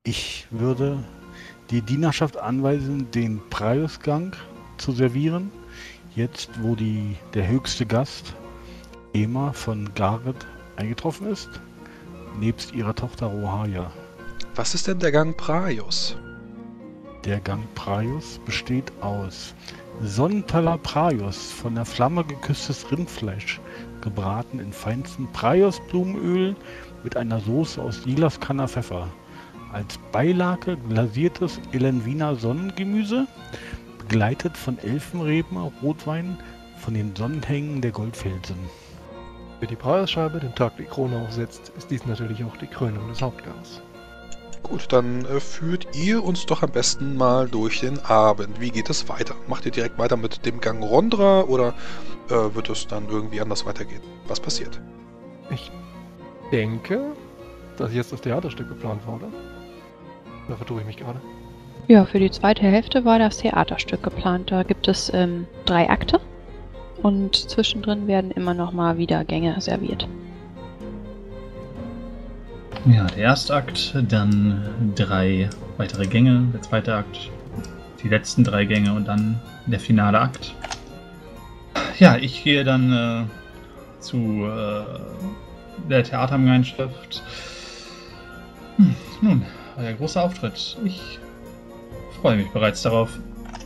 Ich würde die Dienerschaft anweisen, den Preisgang zu servieren. Jetzt, wo der höchste Gast, Ema von Gareth, eingetroffen ist, nebst ihrer Tochter Rohaya. Was ist denn der Gang Praios? Der Gang Praios besteht aus Sonnentaler Praios, von der Flamme geküsstes Rindfleisch, gebraten in feinstem Praios-Blumenöl mit einer Soße aus Silaskanner Pfeffer. Als Beilage glasiertes Elenviner Sonnengemüse, begleitet von Elfenreben, Rotwein von den Sonnenhängen der Goldfelsen. Wer die Preisscheibe den Tag die Krone aufsetzt, ist dies natürlich auch die Krönung des Hauptgangs. Gut, dann führt ihr uns doch am besten mal durch den Abend. Wie geht es weiter? Macht ihr direkt weiter mit dem Gang Rondra oder wird es dann irgendwie anders weitergehen? Was passiert? Ich denke, dass jetzt das Theaterstück geplant war, oder? Da vertue ich mich gerade. Ja, für die zweite Hälfte war das Theaterstück geplant. Da gibt es 3 Akte und zwischendrin werden immer noch mal wieder Gänge serviert. Ja, der erste Akt, dann 3 weitere Gänge, der zweite Akt, die letzten 3 Gänge und dann der finale Akt. Ja, ich gehe dann zu der Theatergemeinschaft. Nun, euer großer Auftritt. Ich freue mich bereits darauf.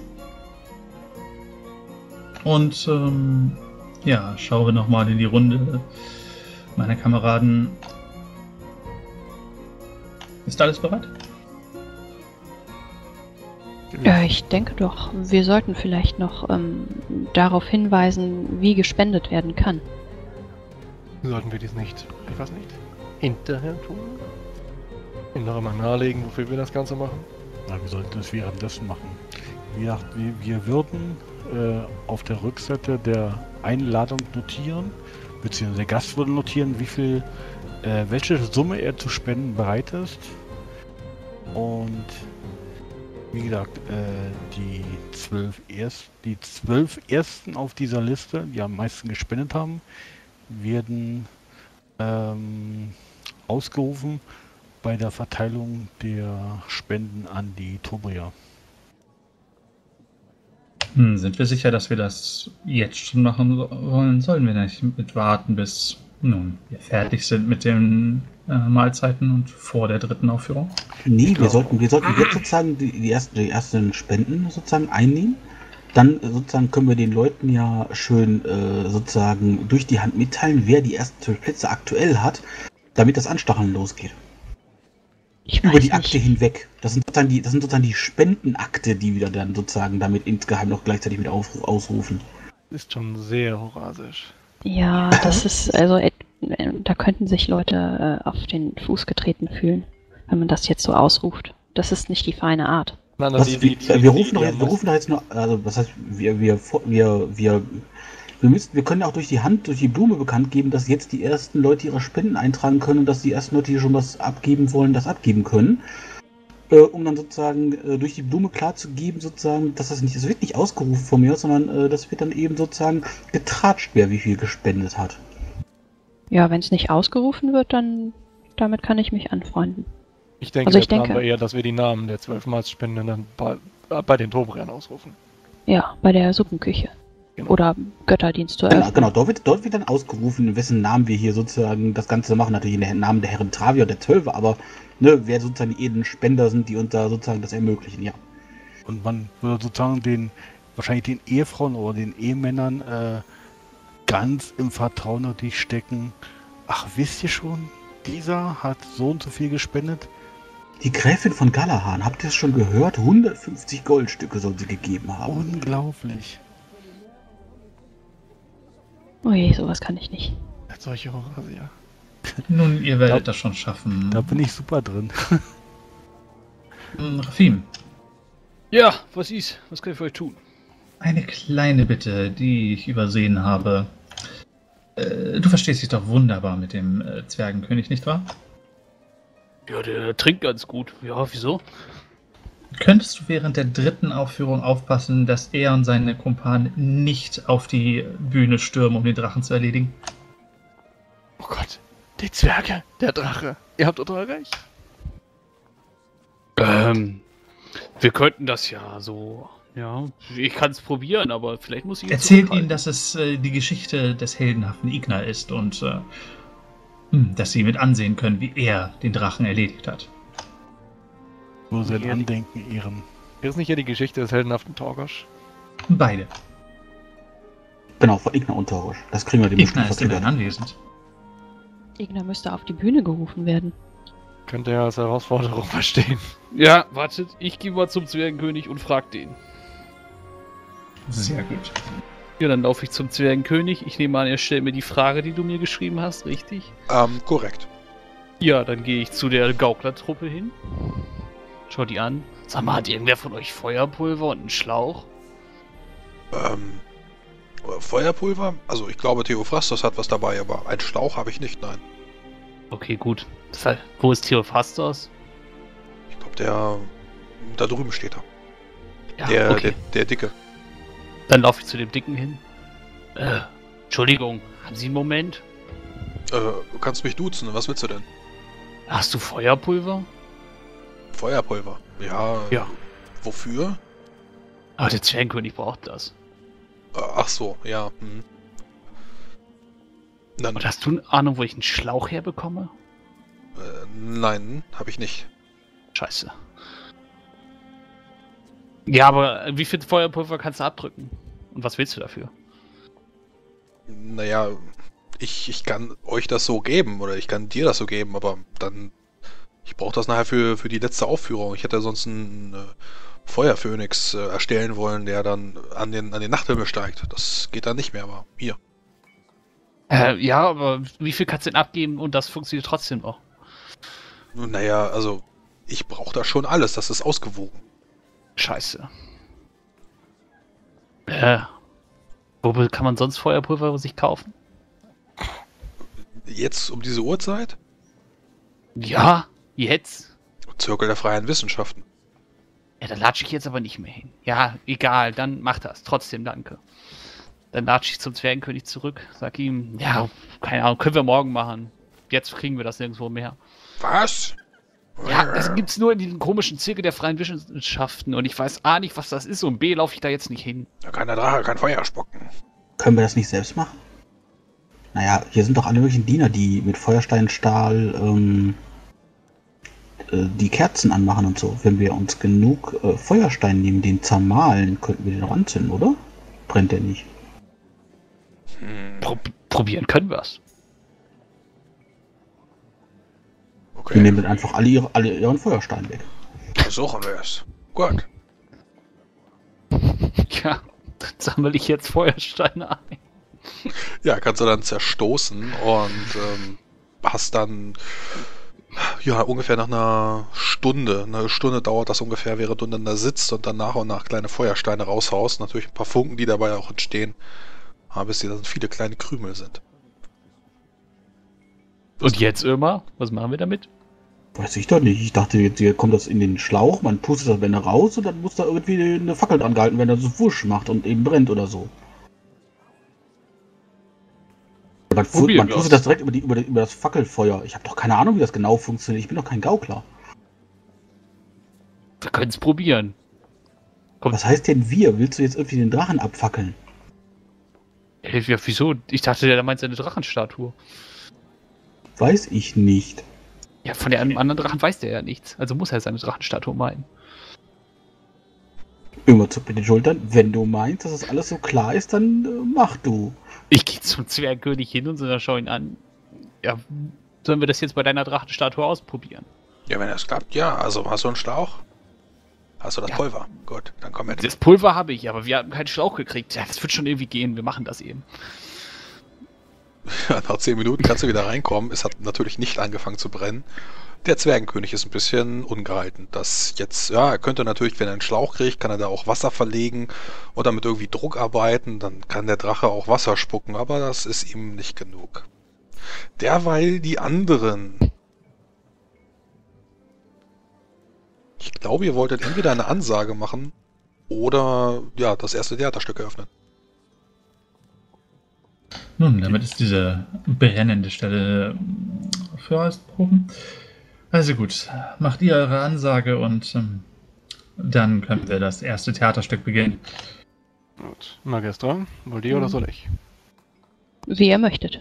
Und ja, schaue nochmal in die Runde meiner Kameraden. Ist alles bereit? Ja, ich denke doch, wir sollten vielleicht noch darauf hinweisen, wie gespendet werden kann. Sollten wir dies nicht, ich weiß nicht, hinterher tun? Ihnen noch einmal nahelegen, wofür wir das Ganze machen? Na, wir sollten es währenddessen machen. Wir würden auf der Rückseite der Einladung notieren, beziehungsweise der Gast würde notieren, welche Summe er zu spenden bereit ist. Und wie gesagt, die 12 Ersten auf dieser Liste, die am meisten gespendet haben, werden ausgerufen bei der Verteilung der Spenden an die Tobrier. Sind wir sicher, dass wir das jetzt schon machen wollen? Sollen wir nicht mit warten, bis wir fertig sind mit den Mahlzeiten und vor der dritten Aufführung? Nee, wir sollten jetzt sozusagen die ersten Spenden sozusagen einnehmen. Dann sozusagen können wir den Leuten ja schön sozusagen durch die Hand mitteilen, wer die ersten 12 Plätze aktuell hat, damit das Anstacheln losgeht. Über die Akte hinweg. Das sind sozusagen die Spendenakte, die wir dann sozusagen damit insgeheim noch gleichzeitig mit ausrufen. Ist schon sehr horasisch. Ja, das ist, also, da könnten sich Leute auf den Fuß getreten fühlen, wenn man das jetzt so ausruft. Das ist nicht die feine Art. Nein, wir rufen doch jetzt nur, also, was heißt, wir können ja auch durch die Hand, durch die Blume bekannt geben, dass jetzt die ersten Leute ihre Spenden eintragen können und dass die ersten Leute, die schon was abgeben wollen, das abgeben können. Um dann sozusagen durch die Blume klarzugeben, sozusagen, dass das wird nicht ausgerufen von mir, sondern das wird dann eben sozusagen getratscht, wer wie viel gespendet hat. Ja, wenn es nicht ausgerufen wird, dann damit kann ich mich anfreunden. Ich denke, der Plan war eher, dass wir die Namen der 12 Mahlspendenden bei den Tobriern ausrufen. Ja, bei der Suppenküche. Genau. Oder Götterdienst zu eröffnen. Genau, dort wird dann ausgerufen, in wessen Namen wir hier sozusagen das Ganze machen. Natürlich in den Namen der Herren Travia und der Zwölfe, aber wer sozusagen die edlen Spender sind, die uns da sozusagen das ermöglichen, ja. Und man würde sozusagen wahrscheinlich den Ehefrauen oder den Ehemännern ganz im Vertrauen natürlich stecken. Ach, wisst ihr schon, dieser hat so und so viel gespendet? Die Gräfin von Galahan, habt ihr es schon gehört? 150 Goldstücke soll sie gegeben haben. Unglaublich. Oh je, sowas kann ich nicht. Solche Horasier. Nun, ihr werdet das schon schaffen. Da bin ich super drin. Rafim. Ja, was ist? Was kann ich für euch tun? Eine kleine Bitte, die ich übersehen habe. Du verstehst dich doch wunderbar mit dem Zwergenkönig, nicht wahr? Ja, der trinkt ganz gut. Ja, wieso? Könntest du während der dritten Aufführung aufpassen, dass er und seine Kumpanen nicht auf die Bühne stürmen, um den Drachen zu erledigen? Oh Gott, die Zwerge, der Drache. Ihr habt total recht. Wir könnten das ja so. Ja, ich kann es probieren, aber vielleicht muss ich. Erzählt ihnen, dass es die Geschichte des heldenhaften Igna ist und dass sie mit ansehen können, wie er den Drachen erledigt hat. Wo sein Ja, Andenken ihren. Ist nicht hier die Geschichte des heldenhaften Torgosch? Beide. Genau, von Igna und Tausch. Das kriegen wir dem Igna ist immerhin verklickert. anwesend. Igna müsste auf die Bühne gerufen werden. Könnte er als Herausforderung verstehen. Ja, wartet, ich gehe mal zum Zwergenkönig und frag den. Sehr gut. Ja, dann laufe ich zum Zwergenkönig. Ich nehme an, er stellt mir die Frage, die du mir geschrieben hast, richtig? Korrekt. Ja, dann gehe ich zu der Gauklertruppe hin. Schau die an. Sag mal, hat irgendwer von euch Feuerpulver und einen Schlauch? Feuerpulver? Also ich glaube, Theophrastos hat was dabei, aber einen Schlauch habe ich nicht, nein. Okay, gut. Wo ist Theophastos? Ich glaube, da drüben steht er. Ja, Der Dicke. Dann laufe ich zu dem Dicken hin. Entschuldigung, haben Sie einen Moment? Du kannst mich duzen, was willst du denn? Hast du Feuerpulver? Feuerpulver? Ja. Ja. Wofür? Aber der Zwergenkönig braucht das. Ach so, ja. Hm. Dann, Und hast du eine Ahnung, wo ich einen Schlauch herbekomme? nein, habe ich nicht. Scheiße. Ja, aber wie viel Feuerpulver kannst du abdrücken? Und was willst du dafür? Naja, ich kann euch das so geben oder ich kann dir das so geben, aber dann... Ich brauche das nachher für die letzte Aufführung. Ich hätte sonst einen Feuerphönix erstellen wollen, der dann an den Nachthimmel steigt. Das geht dann nicht mehr, aber hier. Ja, aber wie viel kannst du denn abgeben und das funktioniert trotzdem noch? Naja, also ich brauche da schon alles. Das ist ausgewogen. Scheiße. Wo kann man sonst Feuerpulver sich kaufen? Jetzt um diese Uhrzeit? Ja, jetzt? Zirkel der freien Wissenschaften. Ja, da latsche ich jetzt aber nicht mehr hin. Ja, egal, dann mach das. Trotzdem danke. Dann latsche ich zum Zwergenkönig zurück, sag ihm, ja, keine Ahnung, können wir morgen machen. Jetzt kriegen wir das nirgendwo mehr. Was? Ja, das gibt's nur in diesem komischen Zirkel der freien Wissenschaften und ich weiß A nicht, was das ist und B laufe ich da jetzt nicht hin. Da kann der Drache kein Feuer spucken. Können wir das nicht selbst machen? Naja, hier sind doch alle möglichen Diener, die mit Feuersteinstahl die Kerzen anmachen und so. Wenn wir uns genug Feuerstein nehmen, den zermahlen, könnten wir den noch anzünden, oder? Brennt der nicht? Probieren können wir's. Wir Okay, nehmen dann einfach alle ihren Feuerstein weg. versuchen wir es. Gut. Ja, dann sammle ich jetzt Feuersteine ein. Ja, kannst du dann zerstoßen und hast dann ja ungefähr nach einer Stunde. Eine Stunde dauert das ungefähr, während du dann da sitzt und dann nach und nach kleine Feuersteine raushaust. Natürlich ein paar Funken, die dabei auch entstehen. Aber bis die dann viele kleine Krümel sind. Und jetzt immer? Was machen wir damit? Weiß ich doch nicht. Ich dachte, jetzt hier kommt das in den Schlauch, man pustet das Bänder raus und dann muss da irgendwie eine Fackel dran gehalten werden, dass es wusch macht und eben brennt oder so. Man pustet das direkt über das Fackelfeuer. Ich habe doch keine Ahnung, wie das genau funktioniert. Ich bin doch kein Gaukler. Wir können es probieren. Komm. Was heißt denn wir? Willst du jetzt irgendwie den Drachen abfackeln? Ja, wieso? Ich dachte, der meint seine Drachenstatue. Weiß ich nicht. Ja, von dem anderen Drachen weiß der ja nichts. Also muss er seine Drachenstatue meinen. Irgendwann zuckt mit den Schultern. Wenn du meinst, dass das alles so klar ist, dann mach du. Ich gehe zum Zwergenkönig hin und so, dann schau ihn an. Ja, sollen wir das jetzt bei deiner Drachenstatue ausprobieren? Ja, wenn das klappt, ja. Also, hast du einen Schlauch? Hast du das Ja. Pulver? Gut, dann komm mit. Das Pulver habe ich, aber wir haben keinen Schlauch gekriegt. Ja, das wird schon irgendwie gehen. Wir machen das eben. Ja, nach 10 Minuten kannst du wieder reinkommen. Es hat natürlich nicht angefangen zu brennen. Der Zwergenkönig ist ein bisschen ungehalten. Das jetzt, ja, er könnte natürlich, wenn er einen Schlauch kriegt, kann er da auch Wasser verlegen und damit irgendwie Druck arbeiten. Dann kann der Drache auch Wasser spucken, aber das ist ihm nicht genug. Derweil die anderen. Ich glaube, ihr wolltet entweder eine Ansage machen oder ja, das erste Theaterstück eröffnen. Nun, damit ist diese brennende Stelle für ausproben. Also gut, macht ihr eure Ansage und dann können wir das erste Theaterstück beginnen. Gut. Magistra, wollt ihr oder soll ich? Wie ihr möchtet.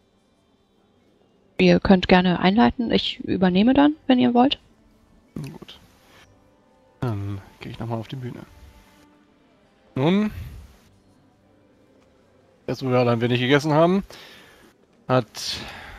Ihr könnt gerne einleiten. Ich übernehme dann, wenn ihr wollt. Gut. Dann gehe ich nochmal auf die Bühne. Nun, jetzt wo wir alle ein wenig gegessen haben, hat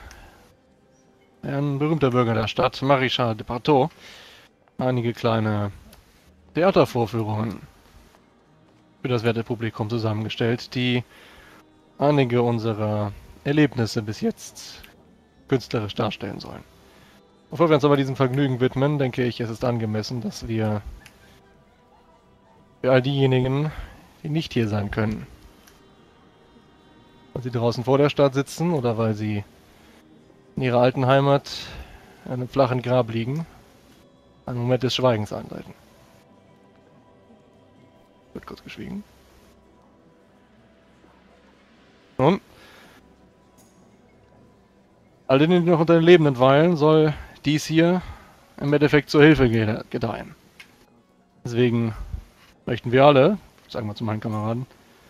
ein berühmter Bürger der Stadt, Marichal de Partot, einige kleine Theatervorführungen für das werte Publikum zusammengestellt, die einige unserer Erlebnisse bis jetzt künstlerisch darstellen sollen. Bevor wir uns aber diesem Vergnügen widmen, denke ich, es ist angemessen, dass wir für all diejenigen, die nicht hier sein können, weil sie draußen vor der Stadt sitzen oder weil sie in ihrer alten Heimat in einem flachen Grab liegen, einen Moment des Schweigens einleiten. Wird kurz geschwiegen. Nun, all denen, die noch unter den Lebenden weilen, soll dies hier im Endeffekt zur Hilfe gedeihen. Deswegen möchten wir alle, sagen wir zu meinen Kameraden,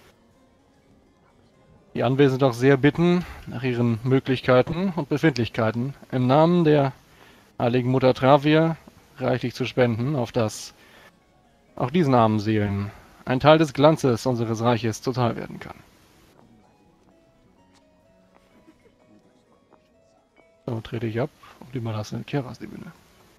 die Anwesenden auch sehr bitten, nach ihren Möglichkeiten und Befindlichkeiten im Namen der Heiligen Mutter Travia reichlich zu spenden, auf dass auch diesen armen Seelen ein Teil des Glanzes unseres Reiches zuteil werden kann. So trete ich ab und überlasse Keras die Bühne.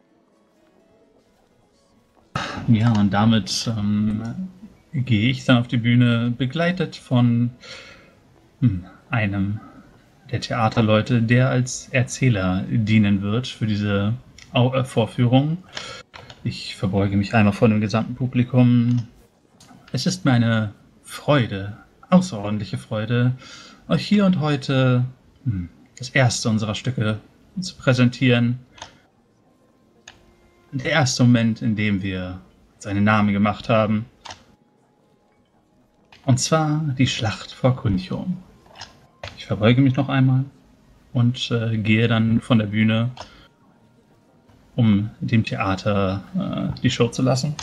Ja, und damit gehe ich dann auf die Bühne, begleitet von einem der Theaterleute, der als Erzähler dienen wird für diese Vorführung. Ich verbeuge mich einmal vor dem gesamten Publikum. Es ist mir eine Freude, außerordentliche Freude, euch hier und heute das erste unserer Stücke zu präsentieren. Der erste Moment, in dem wir uns einen Namen gemacht haben. Und zwar die Schlacht vor Cuntium. Ich verbeuge mich noch einmal und gehe dann von der Bühne, um dem Theater die Show zu lassen.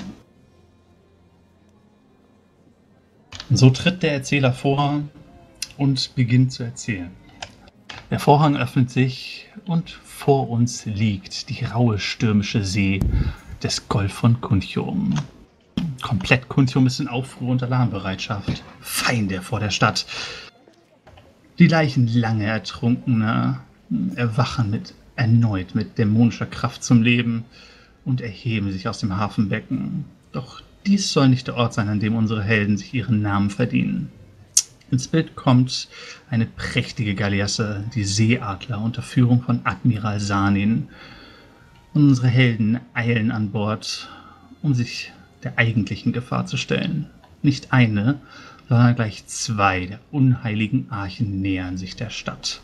Und so tritt der Erzähler vor und beginnt zu erzählen. Der Vorhang öffnet sich und vor uns liegt die raue stürmische See des Golf von Cuntium. Komplett Cuntium ist in Aufruhr und Alarmbereitschaft. Feinde vor der Stadt. Die Leichen lange Ertrunkener erwachen erneut mit dämonischer Kraft zum Leben und erheben sich aus dem Hafenbecken. Doch dies soll nicht der Ort sein, an dem unsere Helden sich ihren Namen verdienen. Ins Bild kommt eine prächtige Galeasse, die Seeadler, unter Führung von Admiral Sanin. Und unsere Helden eilen an Bord, um sich der eigentlichen Gefahr zu stellen. Nicht eine, sondern gleich zwei der unheiligen Archen nähern sich der Stadt.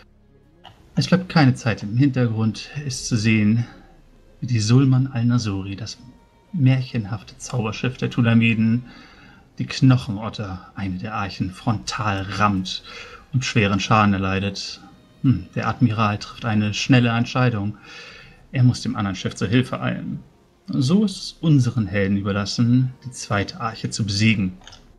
Es bleibt keine Zeit. Im Hintergrund ist zu sehen, wie die Sulman al-Nasuri, das märchenhafte Zauberschiff der Tulamiden, die Knochenotter, eine der Archen, frontal rammt und schweren Schaden erleidet. Der Admiral trifft eine schnelle Entscheidung. Er muss dem anderen Schiff zur Hilfe eilen. So ist es unseren Helden überlassen, die zweite Arche zu besiegen.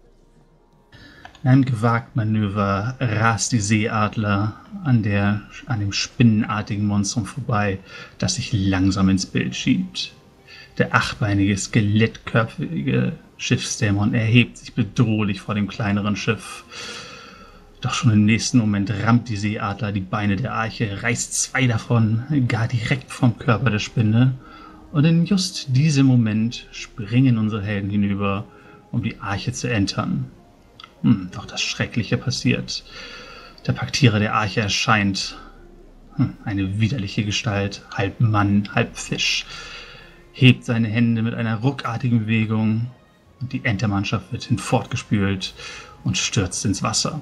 In einem gewagten Manöver rast die Seeadler an dem spinnenartigen Monstrum vorbei, das sich langsam ins Bild schiebt. Der achtbeinige, skelettköpfige Schiffsdämon erhebt sich bedrohlich vor dem kleineren Schiff. Doch schon im nächsten Moment rammt die Seeadler die Beine der Arche, reißt zwei davon, gar direkt vom Körper der Spinne. Und in just diesem Moment springen unsere Helden hinüber, um die Arche zu entern. Doch das Schreckliche passiert. Der Paktierer der Arche erscheint. Eine widerliche Gestalt, halb Mann, halb Fisch. Hebt seine Hände mit einer ruckartigen Bewegung und die Entermannschaft wird hinfortgespült und stürzt ins Wasser.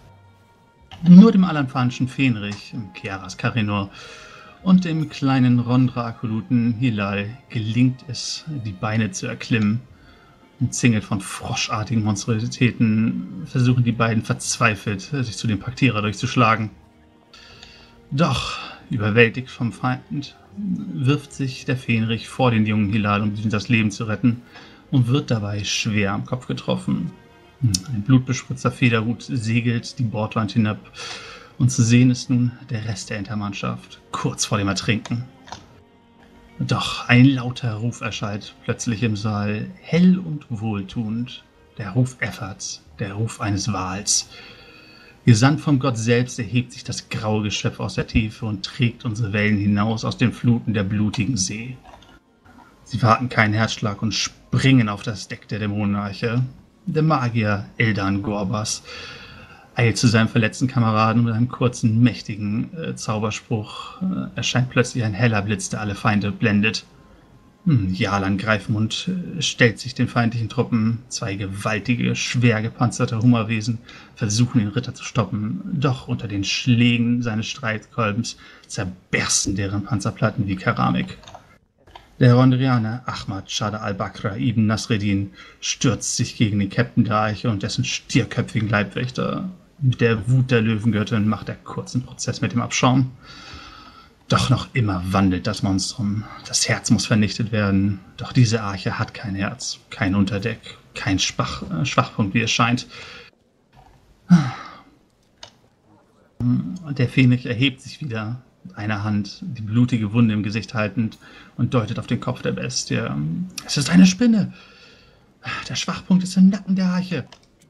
Nur dem alanfanischen Fähnrich, Keras Karinor und dem kleinen Rondra-Akoluten Hilal gelingt es, die Beine zu erklimmen. Umzingelt von froschartigen Monstrositäten versuchen die beiden verzweifelt, sich zu dem Paktierer durchzuschlagen. Doch Überwältigt vom Feind wirft sich der Fähnrich vor den jungen Hilal, um ihm das Leben zu retten, und wird dabei schwer am Kopf getroffen. Ein blutbespritzter Federhut segelt die Bordwand hinab, und zu sehen ist nun der Rest der Entermannschaft, kurz vor dem Ertrinken. Doch ein lauter Ruf erschallt plötzlich im Saal, hell und wohltuend. Der Ruf Efferts, der Ruf eines Wals. Gesandt vom Gott selbst erhebt sich das graue Geschöpf aus der Tiefe und trägt unsere Wellen hinaus aus den Fluten der blutigen See. Sie warten keinen Herzschlag und springen auf das Deck der Dämonenarche. Der Magier Eldan Gorbas eilt zu seinem verletzten Kameraden mit einem kurzen, mächtigen Zauberspruch. Erscheint plötzlich ein heller Blitz, der alle Feinde blendet. Jalan Greifmund stellt sich den feindlichen Truppen. 2 gewaltige, schwer gepanzerte Hummerwesen versuchen, den Ritter zu stoppen. Doch unter den Schlägen seines Streitkolbens zerbersten deren Panzerplatten wie Keramik. Der Rondrianer Ahmad Shada al-Bakra ibn Nasreddin stürzt sich gegen den Captain der Arche und dessen stierköpfigen Leibwächter. Mit der Wut der Löwengöttin macht er kurzen Prozess mit dem Abschaum. Doch noch immer wandelt das Monstrum. Das Herz muss vernichtet werden. Doch diese Arche hat kein Herz, kein Unterdeck, kein Schwachpunkt, wie es scheint. Der Fähnrich erhebt sich wieder, mit einer Hand die blutige Wunde im Gesicht haltend, und deutet auf den Kopf der Bestie. Es ist eine Spinne! Der Schwachpunkt ist im Nacken der Arche.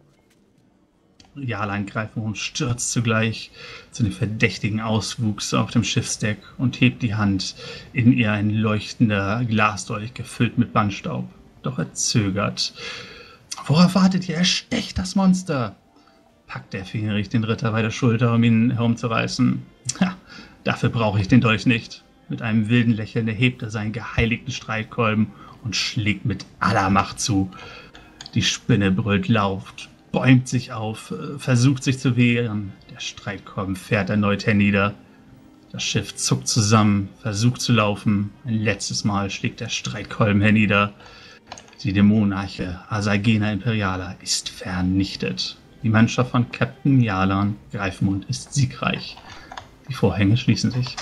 Jalan Greifmund stürzt zugleich zu dem verdächtigen Auswuchs auf dem Schiffsdeck und hebt die Hand, in ihr ein leuchtender Glasdolch gefüllt mit Bandstaub. Doch er zögert. Worauf wartet ihr? Erstecht das Monster! Packt der Fähnrich den Ritter bei der Schulter, um ihn herumzureißen. Ja, dafür brauche ich den Dolch nicht. Mit einem wilden Lächeln erhebt er seinen geheiligten Streitkolben und schlägt mit aller Macht zu. Die Spinne brüllt laut, bäumt sich auf, versucht sich zu wehren. Der Streitkolben fährt erneut hernieder. Das Schiff zuckt zusammen, versucht zu laufen. Ein letztes Mal schlägt der Streitkolben hernieder. Die Dämonenarche Asagena Imperiala ist vernichtet. Die Mannschaft von Captain Jalan Greifmund ist siegreich. Die Vorhänge schließen sich.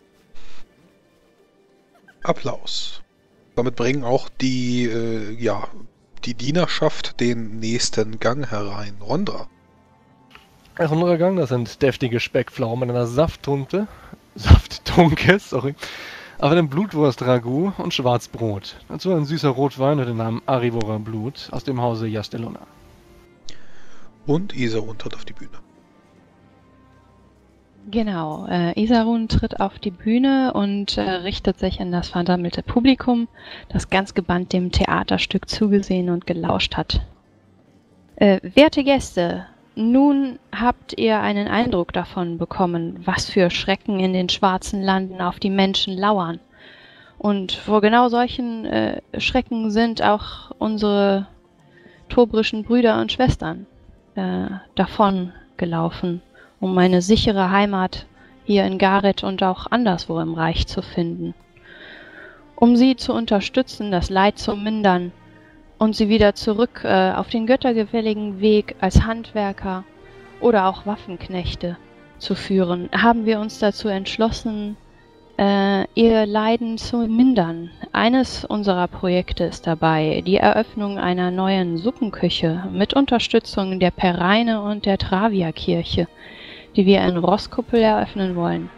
Applaus. Damit bringen auch die Dienerschaft den nächsten Gang herein. Rondra. Der andere Gang, das sind deftige Speckpflaumen in einer Safttunke, aber einem Blutwurst-Ragout und Schwarzbrot. Dazu ein süßer Rotwein mit dem Namen Arivora Blut aus dem Hause Jasteluna. Und Isarun tritt auf die Bühne. Genau, Isarun tritt auf die Bühne und richtet sich an das versammelte Publikum, das ganz gebannt dem Theaterstück zugesehen und gelauscht hat. Werte Gäste, nun habt ihr einen Eindruck davon bekommen, was für Schrecken in den schwarzen Landen auf die Menschen lauern. Und vor genau solchen Schrecken sind auch unsere tobrischen Brüder und Schwestern davon gelaufen, um eine sichere Heimat hier in Gareth und auch anderswo im Reich zu finden. Um sie zu unterstützen, das Leid zu mindern und sie wieder zurück auf den göttergefälligen Weg als Handwerker oder auch Waffenknechte zu führen, haben wir uns dazu entschlossen, ihr Leiden zu mindern. Eines unserer Projekte ist dabei die Eröffnung einer neuen Suppenküche mit Unterstützung der Pereine und der Travia-Kirche, die wir in Rosskuppel eröffnen wollen.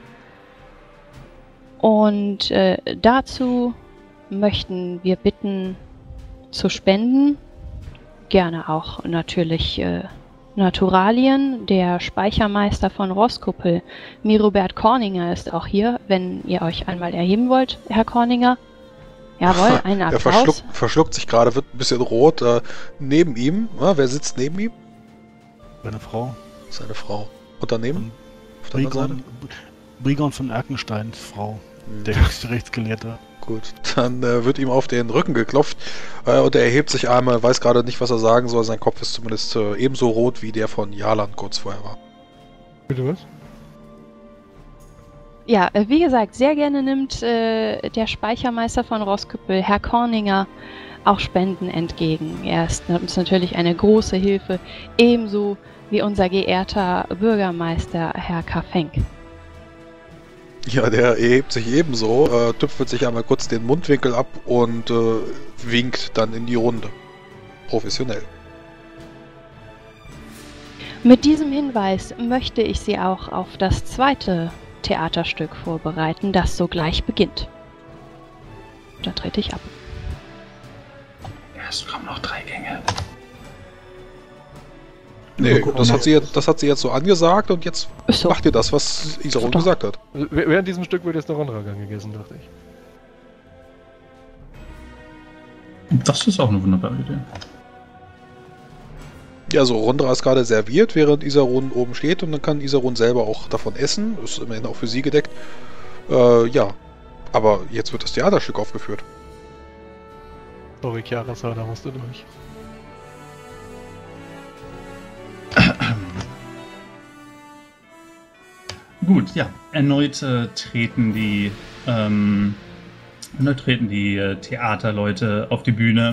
Und dazu möchten wir bitten, zu spenden, gerne auch natürlich Naturalien. Der Speichermeister von Rosskuppel, Mirobert Korninger, ist auch hier, wenn ihr euch einmal erheben wollt, Herr Korninger. Jawohl, einen Applaus. Er verschluckt sich gerade, wird ein bisschen rot. Neben ihm, wer sitzt neben ihm? Seine Frau. Seine Frau. Und daneben? Auf der anderen Seite? Brigon von Erkensteins Frau. Der höchste Rechtsgelehrte. Gut, dann wird ihm auf den Rücken geklopft und er erhebt sich einmal, weiß gerade nicht, was er sagen soll. Sein Kopf ist zumindest ebenso rot wie der von Jalan kurz vorher war. Bitte was? Ja, wie gesagt, sehr gerne nimmt der Speichermeister von Rosskuppel, Herr Korninger, auch Spenden entgegen. Er ist uns natürlich eine große Hilfe, ebenso wie unser geehrter Bürgermeister, Herr Kafenk. Ja, der erhebt sich ebenso, tüpfelt sich einmal kurz den Mundwinkel ab und winkt dann in die Runde. Professionell. Mit diesem Hinweis möchte ich Sie auch auf das zweite Theaterstück vorbereiten, das sogleich beginnt. Dann trete ich ab. Es kommen noch 3 Gänge. Nee, das hat sie jetzt so angesagt und jetzt So. macht ihr das, was Isarun Doch. gesagt hat. Während diesem Stück wird jetzt der Rondra-Gang gegessen, dachte ich. Das ist auch eine wunderbare Idee. Ja, so Rondra ist gerade serviert, während Isarun oben steht und dann kann Isarun selber auch davon essen. Ist immerhin auch für sie gedeckt. Ja, aber jetzt wird das Theaterstück aufgeführt. Sorry, Chiara, da musst du durch. Gut, ja. Erneut treten die Theaterleute auf die Bühne.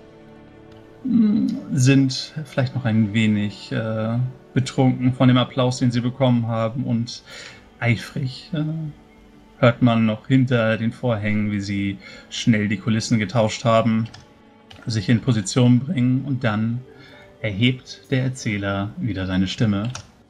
Sind vielleicht noch ein wenig betrunken von dem Applaus, den sie bekommen haben, und eifrig hört man noch hinter den Vorhängen, wie sie schnell die Kulissen getauscht haben, sich in Position bringen, und dann erhebt der Erzähler wieder seine Stimme.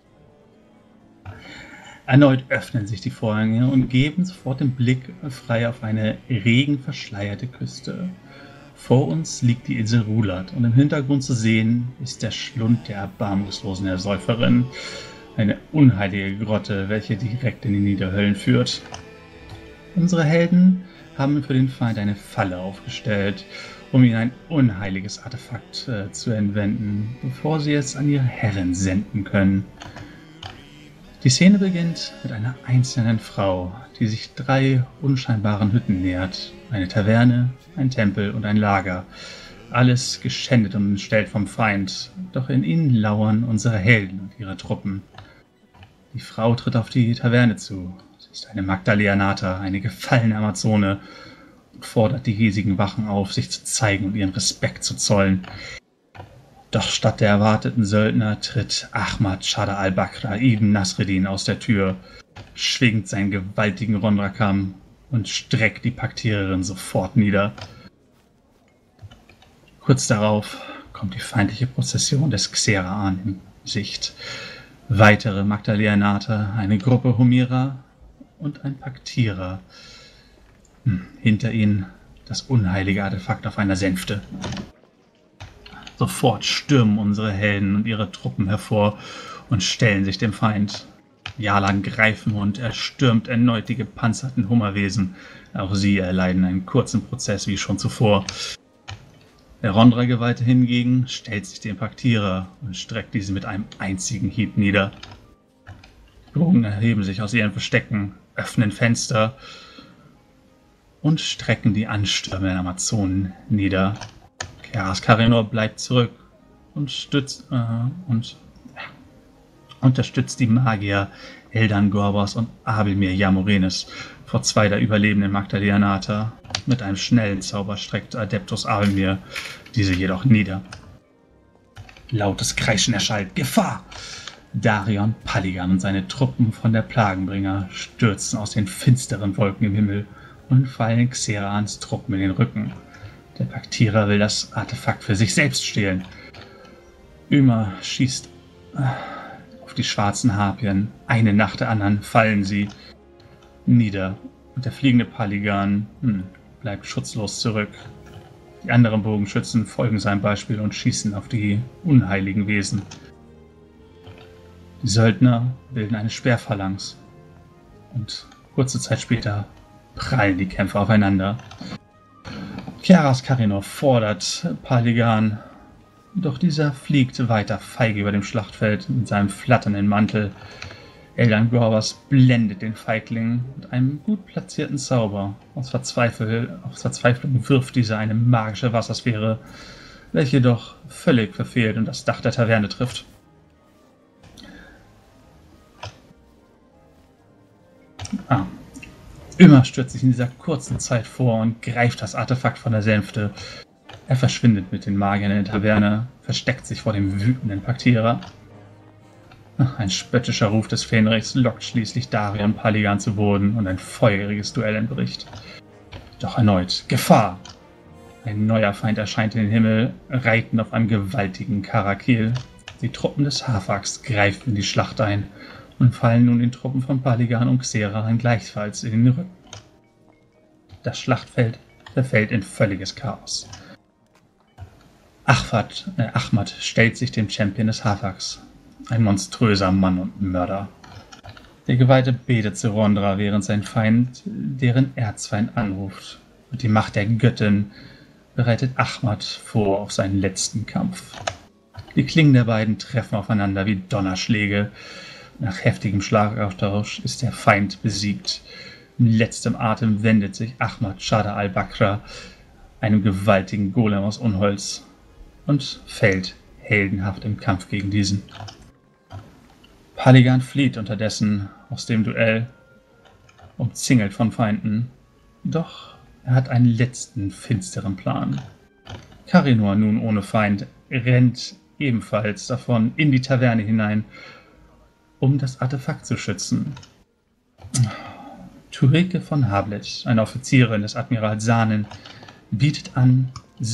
Erneut öffnen sich die Vorhänge und geben sofort den Blick frei auf eine regenverschleierte Küste. Vor uns liegt die Insel Rulat und im Hintergrund zu sehen ist der Schlund der erbarmungslosen Ersäuferin, eine unheilige Grotte, welche direkt in die Niederhöllen führt. Unsere Helden haben für den Feind eine Falle aufgestellt, um ihn ein unheiliges Artefakt zu entwenden, bevor sie es an ihre Herren senden können. Die Szene beginnt mit einer einzelnen Frau, die sich 3 unscheinbaren Hütten nähert. Eine Taverne, ein Tempel und ein Lager. Alles geschändet und entstellt vom Feind, doch in ihnen lauern unsere Helden und ihre Truppen. Die Frau tritt auf die Taverne zu. Sie ist eine Magdaleanata, eine gefallene Amazone, und fordert die hiesigen Wachen auf, sich zu zeigen und ihren Respekt zu zollen. Doch statt der erwarteten Söldner tritt Ahmad Shada al-Bakr ibn Nasreddin aus der Tür, schwingt seinen gewaltigen Rondra-Kamm und streckt die Paktiererin sofort nieder. Kurz darauf kommt die feindliche Prozession des Xeraan in Sicht. Weitere Magdaleanata, eine Gruppe Humira und ein Paktierer. Hinter ihnen das unheilige Artefakt auf einer Sänfte. Sofort stürmen unsere Helden und ihre Truppen hervor und stellen sich dem Feind. Jalan Greifenmund erstürmt erneut die gepanzerten Hummerwesen. Auch sie erleiden einen kurzen Prozess wie schon zuvor. Der Rondra-Geweihte hingegen stellt sich dem Paktierer und streckt diesen mit einem einzigen Hieb nieder. Die Bogen erheben sich aus ihren Verstecken, öffnen Fenster und strecken die anstürmenden Amazonen nieder. Keras Karinor bleibt zurück und unterstützt die Magier Eldan Gorbos und Abelmir Jamorenes vor 2 der überlebenden Magdaleanata. Mit einem schnellen Zauber streckt Adeptus Abelmir diese jedoch nieder. Lautes Kreischen erschallt. Gefahr! Darion Paligan und seine Truppen von der Plagenbringer stürzen aus den finsteren Wolken im Himmel und fallen Xeraans Truppen in den Rücken. Der Paktierer will das Artefakt für sich selbst stehlen. Yma schießt auf die schwarzen Harpien. Eine nach der anderen fallen sie nieder. Und der fliegende Paligan bleibt schutzlos zurück. Die anderen Bogenschützen folgen seinem Beispiel und schießen auf die unheiligen Wesen. Die Söldner bilden eine Speerphalanx. Und kurze Zeit später prallen die Kämpfer aufeinander. Keras Karinor fordert Paligan, doch dieser fliegt weiter feige über dem Schlachtfeld mit seinem flatternden Mantel. Eldan Gorbos blendet den Feigling mit einem gut platzierten Zauber. Aus Verzweiflung wirft dieser eine magische Wassersphäre, welche jedoch völlig verfehlt und das Dach der Taverne trifft. Yma stürzt sich in dieser kurzen Zeit vor und greift das Artefakt von der Sänfte. Er verschwindet mit den Magiern in der Taverne, versteckt sich vor dem wütenden Paktierer. Ein spöttischer Ruf des Fähnrichs lockt schließlich Dario und Paligan zu Boden und ein feuriges Duell entbricht. Doch erneut Gefahr! Ein neuer Feind erscheint in den Himmel, reitend auf einem gewaltigen Karakil. Die Truppen des Hafax greifen in die Schlacht ein und fallen nun den Truppen von Paligan und Xerahan gleichfalls in den Rücken. Das Schlachtfeld verfällt in völliges Chaos. Ahmad stellt sich dem Champion des Hafax, ein monströser Mann und Mörder. Der Geweihte betet zu Rondra, während sein Feind deren Erzfeind anruft. Und die Macht der Göttin bereitet Ahmad vor auf seinen letzten Kampf. Die Klingen der beiden treffen aufeinander wie Donnerschläge. Nach heftigem Schlagabtausch ist der Feind besiegt. Mit letztem Atem wendet sich Ahmad Shada al-Bakra, einem gewaltigen Golem aus Unholz, und fällt heldenhaft im Kampf gegen diesen. Paligan flieht unterdessen aus dem Duell, umzingelt von Feinden. Doch er hat einen letzten finsteren Plan. Karinor, nun ohne Feind, rennt ebenfalls davon in die Taverne hinein, um das Artefakt zu schützen. Tureke von Hablet, eine Offizierin des Admirals Sanen, bietet an,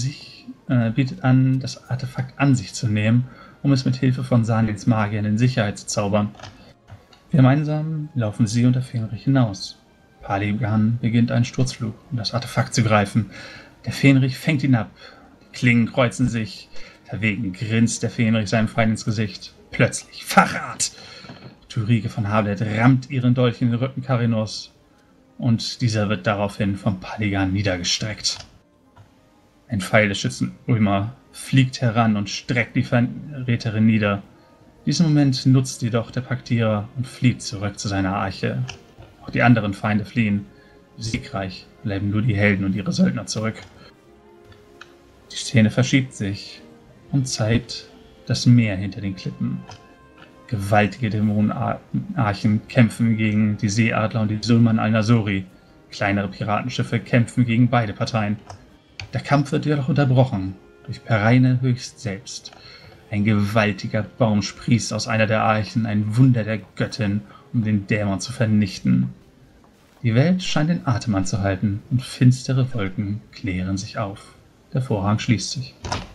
das Artefakt an sich zu nehmen, um es mit Hilfe von Sanens Magiern in Sicherheit zu zaubern. Gemeinsam laufen sie und der Fähnrich hinaus. Paligan beginnt einen Sturzflug, um das Artefakt zu greifen. Der Fähnrich fängt ihn ab. Die Klingen kreuzen sich. Verwegen grinst der Fähnrich seinem Feind ins Gesicht. Plötzlich Verrat! Turike von Hablet rammt ihren Dolch in den Rücken Karinors und dieser wird daraufhin vom Paligan niedergestreckt. Ein Pfeil des Schützen Ulmer fliegt heran und streckt die Verräterin nieder. Diesen Moment nutzt jedoch der Paktierer und flieht zurück zu seiner Arche. Auch die anderen Feinde fliehen. Siegreich bleiben nur die Helden und ihre Söldner zurück. Die Szene verschiebt sich und zeigt das Meer hinter den Klippen. Gewaltige Dämonenarchen kämpfen gegen die Seeadler und die Sulman al-Nasuri. Kleinere Piratenschiffe kämpfen gegen beide Parteien. Der Kampf wird jedoch unterbrochen durch Pereine höchst selbst. Ein gewaltiger Baum sprießt aus einer der Archen, ein Wunder der Göttin, um den Dämon zu vernichten. Die Welt scheint den Atem anzuhalten und finstere Wolken klären sich auf. Der Vorhang schließt sich.